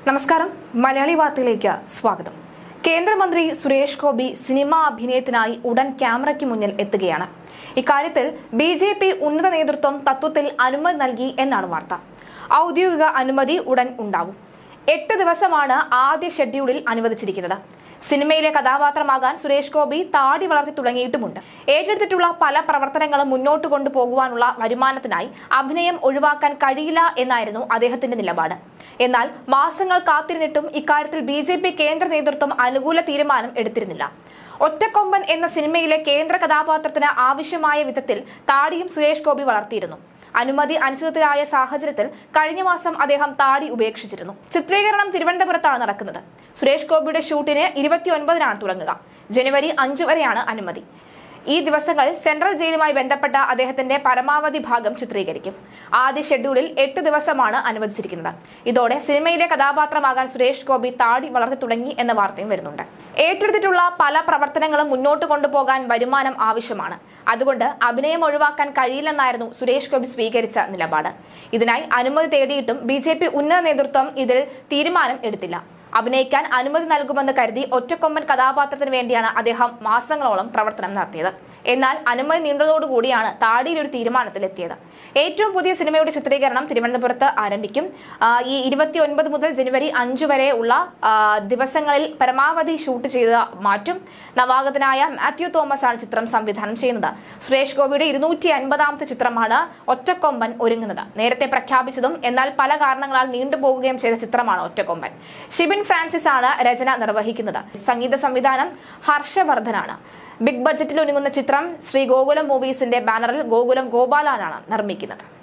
നമസ്കാരം മലയാളി വാർത്തയിലേക്ക് സ്വാഗതം. കേന്ദ്രമന്ത്രി സുരേഷ് ഗോപി സിനിമാ അഭിനയത്തിനായി ഉടൻ ക്യാമറയ്ക്ക് മുന്നിൽ എത്തുകയാണ്. ഇക്കാര്യത്തിൽ ബിജെപി ഉന്നത നേതൃത്വം തത്വത്തിൽ അനുമതി നൽകി എന്നാണ് വാർത്ത. ഔദ്യോഗിക അനുമതി ഉടൻ ഉണ്ടാവും. 8 ദിവസമാണ് ആദ്യ ഷെഡ്യൂളിൽ അനുവദിച്ചിരിക്കുന്നത്. സിനിമയിലെ കഥാപാത്രമാകാൻ സുരേഷ് ഗോപി താടി വളർത്തി തുടങ്ങിയിട്ടുമുണ്ട്. ഏറ്റെടുത്തിട്ടുള്ള പല പ്രവർത്തനങ്ങളും മുന്നോട്ട് കൊണ്ടുപോകുവാനുള്ള വരുമാനത്തിനായി അഭിനയം ഒഴിവാക്കാൻ കഴിയില്ല എന്നായിരുന്നു അദ്ദേഹത്തിന്റെ നിലപാട്. എന്നാൽ മാസങ്ങൾ കാത്തിരുന്നിട്ടും ഇക്കാര്യത്തിൽ ബിജെപി കേന്ദ്ര നേതൃത്വം അനുകൂല തീരുമാനം എടുത്തിരുന്നില്ല. ഒറ്റക്കൊമ്പൻ എന്ന സിനിമയിലെ കേന്ദ്ര കഥാപാത്രത്തിന് ആവശ്യമായ വിധത്തിൽ താടിയും സുരേഷ് ഗോപി വളർത്തിയിരുന്നു. അനുമതി അനിശ്ചിതത്തിലായ സാഹചര്യത്തിൽ കഴിഞ്ഞ മാസം അദ്ദേഹം താടി ഉപേക്ഷിച്ചിരുന്നു. ചിത്രീകരണം തിരുവനന്തപുരത്താണ് നടക്കുന്നത്. സുരേഷ് ഗോപിയുടെ ഷൂട്ടിന് 29-നാണ് തുടങ്ങുക. ജനുവരി 5 വരെയാണ് അനുമതി. ഈ ദിവസങ്ങളിൽ സെൻട്രൽ ജയിലുമായി ബന്ധപ്പെട്ട അദ്ദേഹത്തിന്റെ പരമാവധി ഭാഗം ചിത്രീകരിക്കും. ആദ്യ ഷെഡ്യൂളിൽ 8 ദിവസമാണ് അനുവദിച്ചിരിക്കുന്നത്. ഇതോടെ സിനിമയിലെ കഥാപാത്രമാകാൻ സുരേഷ് ഗോപി താടി വളർത്തി തുടങ്ങി എന്ന വാർത്തയും വരുന്നുണ്ട്. ഏറ്റെടുത്തിട്ടുള്ള പല പ്രവർത്തനങ്ങളും മുന്നോട്ട് കൊണ്ടുപോകാൻ വരുമാനം ആവശ്യമാണ്. അതുകൊണ്ട് അഭിനയം ഒഴിവാക്കാൻ കഴിയില്ലെന്നായിരുന്നു സുരേഷ് ഗോപി സ്വീകരിച്ച നിലപാട്. ഇതിനായി അനുമതി തേടിയിട്ടും ബിജെപി ഉന്നത നേതൃത്വം ഇതിൽ തീരുമാനം എടുത്തില്ല. അഭിനയിക്കാൻ അനുമതി നൽകുമെന്ന് കരുതി ഒറ്റക്കൊമ്പൻ കഥാപാത്രത്തിന് വേണ്ടിയാണ് അദ്ദേഹം മാസങ്ങളോളം പ്രവർത്തനം നടത്തിയത്. എന്നാൽ അനുമതി നീണ്ടതോടുകൂടിയാണ് താടിയിലൊരു തീരുമാനത്തിലെത്തിയത്. ഏറ്റവും പുതിയ സിനിമയുടെ ചിത്രീകരണം തിരുവനന്തപുരത്ത് ആരംഭിക്കും. ഈ 29 മുതൽ ജനുവരി 5 വരെ ഉള്ള ദിവസങ്ങളിൽ പരമാവധി ഷൂട്ട് ചെയ്ത് മാറ്റും. നവാഗതനായ മാത്യു തോമസ് ആണ് ചിത്രം സംവിധാനം ചെയ്യുന്നത്. സുരേഷ് ഗോപിയുടെ 250ാമത്തെ ചിത്രമാണ് ഒറ്റക്കൊമ്പൻ ഒരുങ്ങുന്നത്. നേരത്തെ പ്രഖ്യാപിച്ചതും എന്നാൽ പല കാരണങ്ങളാൽ നീണ്ടുപോകുകയും ചെയ്ത ചിത്രമാണ് ഒറ്റക്കൊമ്പൻ. ഷിബിൻ ഫ്രാൻസിസ് ആണ് രചന നിർവഹിക്കുന്നത്. സംഗീത സംവിധാനം ഹർഷവർദ്ധനാണ്. ബിഗ് ബഡ്ജറ്റിൽ ഒരുങ്ങുന്ന ചിത്രം ശ്രീ ഗോകുലം മൂവീസിന്റെ ബാനറിൽ ഗോകുലം ഗോപാലനാണ് നിർമ്മിക്കുന്നത്.